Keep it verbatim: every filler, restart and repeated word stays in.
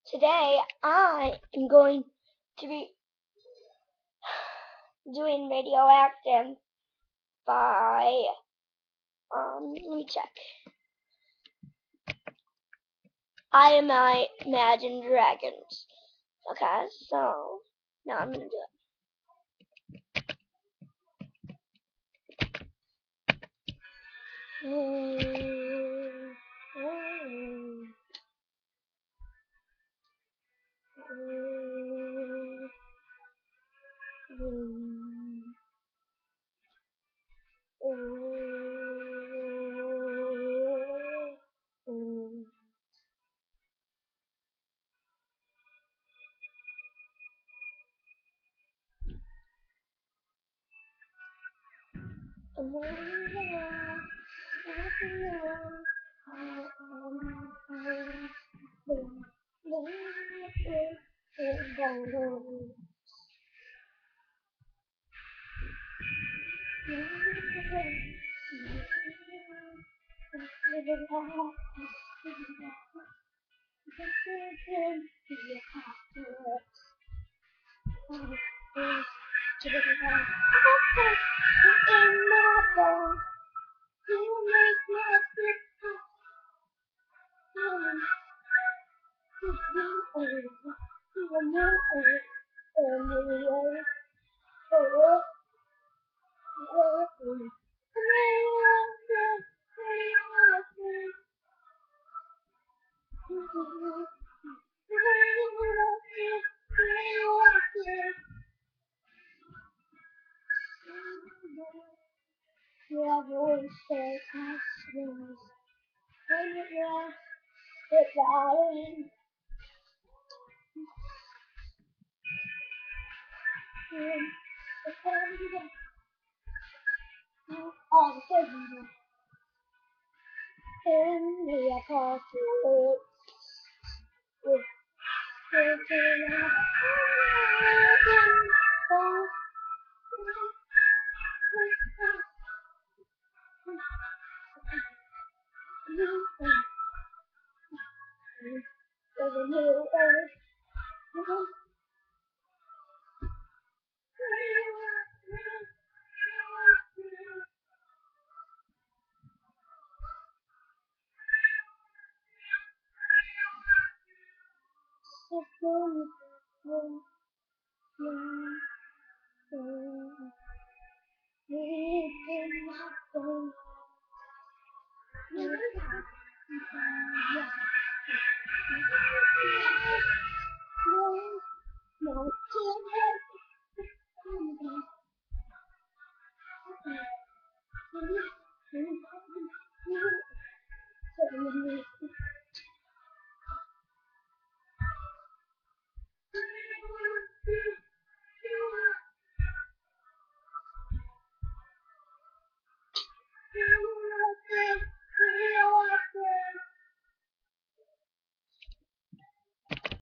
Today I am going to be doing Radioactive by, um, let me check. I Am I Imagine Dragons. Okay, so now I'm gonna do it. Mm, mm, mm, mm, mm. You have always said Christmas when it was the darling. The family all the children in the apocalypse with children of the new earth. No,